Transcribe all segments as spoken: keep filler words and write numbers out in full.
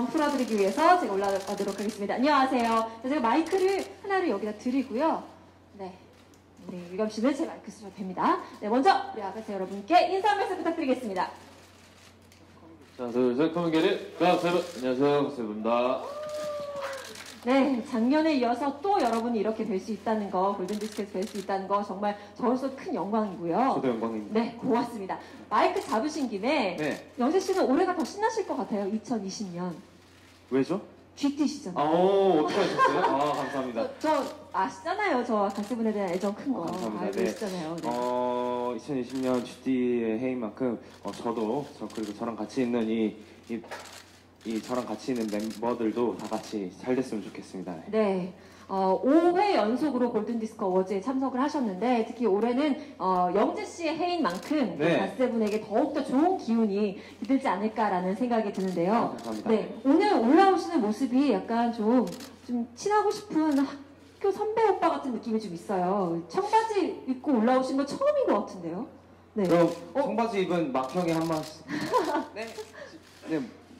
긴장 풀어드리기 위해서 제가 올라가도록 하겠습니다. 안녕하세요. 제가 마이크를 하나를 여기다 드리고요. 네, 우리 유겸 씨는 제 마이크 쓰셔도 됩니다. 네, 먼저 우리 아가씨 여러분께 인사 한 말씀 부탁드리겠습니다. 자, 둘, 셋, 커뮤니케이션 가세븐. 안녕하세요, 가세븐입니다. 네, 작년에 이어서 또 여러분이 이렇게 뵐 수 있다는 거, 골든디스크에서 뵐 수 있다는 거 정말 저로서 큰 영광이고요. 저도 영광입니다. 네, 고맙습니다. 마이크 잡으신 김에 네. 영재 씨는 올해가 더 신나실 것 같아요. 이천이십 년. 왜죠? 쥐띠시잖아요. 아, 오, 어떻게 하셨어요? 아, 감사합니다. 저, 저 아시잖아요. 저 가세븐에 대한 애정 큰 거. 어, 감사합니다. 알고 네. 계시잖아요. 네. 어, 이천이십 년 쥐띠의 해인 만큼 어, 저도 저 그리고 저랑 같이 있는 이, 이, 이 저랑 같이 있는 멤버들도 다 같이 잘 됐으면 좋겠습니다. 네. 네. 어, 오 회 연속으로 골든디스크 어워즈에 참석을 하셨는데 특히 올해는 어, 영재 씨의 해인 만큼 네. 가세븐에게 더욱더 좋은 기운이 깃들지 않을까라는 생각이 드는데요. 아, 감사합니다. 네. 오늘 올라오시는 모습이 약간 좀, 좀 친하고 싶은 학교 선배 오빠 같은 느낌이 좀 있어요. 청바지 입고 올라오신 건 처음인 것 같은데요. 네. 그럼 어? 청바지 입은 막형이 한 말씀. 네. 네.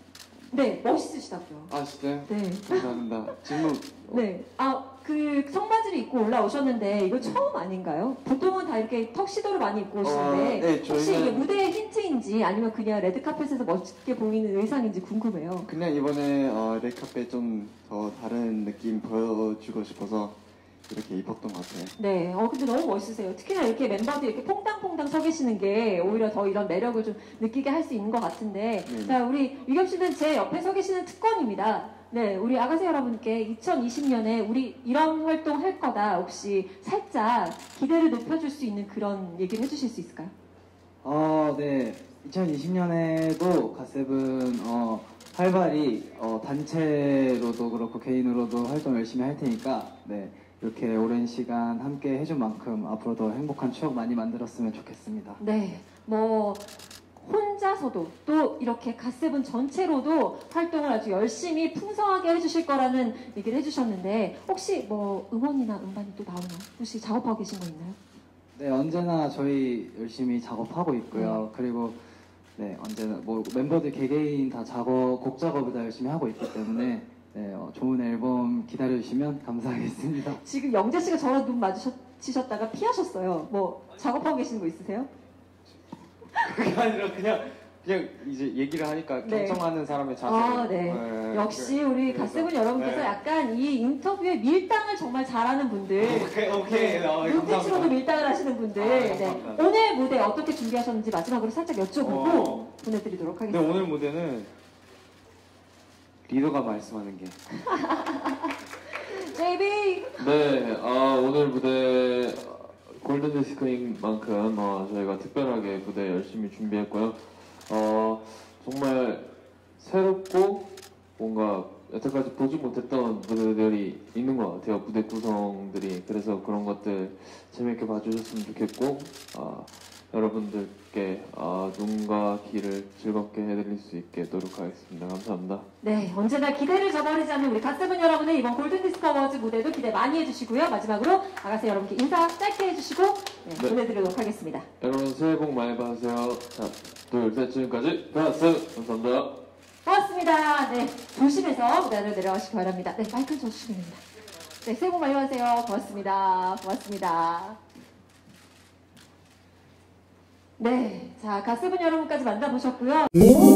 네, 멋있으시다고요. 아, 진짜요? 네. 감사합니다. 질문. 네. 아, 그 청바지를 입고 올라오셨는데 이거 처음 아닌가요? 보통은 다 이렇게 턱시도를 많이 입고 오시는데 어, 네, 저희는- 혹시 이게 무대의 힌트인지 아니면 그냥 레드카펫에서 멋있게 보이는 의상인지 궁금해요. 그냥 이번에 어, 레드카페 좀 더 다른 느낌 보여주고 싶어서 이렇게 입었던 것 같아요. 네. 어, 근데 너무 멋있으세요. 특히나 이렇게 멤버들이 이렇게 퐁당퐁당 서 계시는 게 오히려 더 이런 매력을 좀 느끼게 할 수 있는 것 같은데 네. 자, 우리 유겸 씨는 제 옆에 서 계시는 특권입니다. 네, 우리 아가새 여러분께 이천이십 년에 우리 이런 활동 할 거다 혹시 살짝 기대를 높여줄 수 있는 그런 얘기를 해주실 수 있을까요? 어, 네. 이천이십 년에도 갓세븐 어, 활발히 어, 단체로도 그렇고 개인으로도 활동 열심히 할 테니까 네. 이렇게 오랜 시간 함께 해준 만큼 앞으로 더 행복한 추억 많이 만들었으면 좋겠습니다. 네, 뭐 혼자서도 또 이렇게 갓세븐 전체로도 활동을 아주 열심히 풍성하게 해주실 거라는 얘기를 해주셨는데 혹시 뭐 음원이나 음반이 또 나오나요? 혹시 작업하고 계신 거 있나요? 네, 언제나 저희 열심히 작업하고 있고요. 그리고 네, 언제나 뭐 멤버들 개개인 다 작업, 곡 작업을 다 열심히 하고 있기 때문에 네, 어, 좋은 앨범 기다려주시면 감사하겠습니다. 지금 영재 씨가 저랑 눈 마주치셨다가 피하셨어요. 뭐 작업하고 계시는 거 있으세요? 그게 아니라 그냥 그냥 이제 얘기를 하니까 네. 경청하는 사람의 자세. 아, 네. 역시 우리 그래서, 갓세븐 여러분께서 네. 약간 이 인터뷰에 밀당을 정말 잘하는 분들. 오케이, 오케이. 아, 눈빛으로도 감사합니다. 밀당을 하시는 분들. 아, 네. 감사합니다. 오늘 무대 어떻게 준비하셨는지 마지막으로 살짝 여쭤보고 어. 보내드리도록 근데 하겠습니다. 오늘 무대는 리더가 말씀하는 게. 제이비! 네, 아, 오늘 무대 골든디스크인 만큼 어, 저희가 특별하게 무대 열심히 준비했고요. 어, 정말 새롭고 뭔가 여태까지 보지 못했던 무대들이 있는 것 같아요. 무대 구성들이. 그래서 그런 것들 재밌게 봐주셨으면 좋겠고 어, 여러분들께 어, 눈과 귀를 즐겁게 해드릴 수 있게 노력하겠습니다. 감사합니다. 네, 언제나 기대를 저버리지 않는 우리 갓세븐 여러분의 이번 골든디스크 어워즈 무대도 기대 많이 해주시고요. 마지막으로 아가새 여러분께 인사 짧게 해주시고 네, 네. 보내드리도록 하겠습니다. 여러분 새해 복 많이 받으세요. 자, 둘, 셋, 지금까지 가스 감사합니다. 고맙습니다. 네, 조심해서 무대로 내려가시기 바랍니다. 네, 마이크는 저 주시면 됩니다. 네, 새해 복 많이 받으세요. 고맙습니다. 고맙습니다. 네, 자, 갓세븐 여러분까지 만나보셨고요.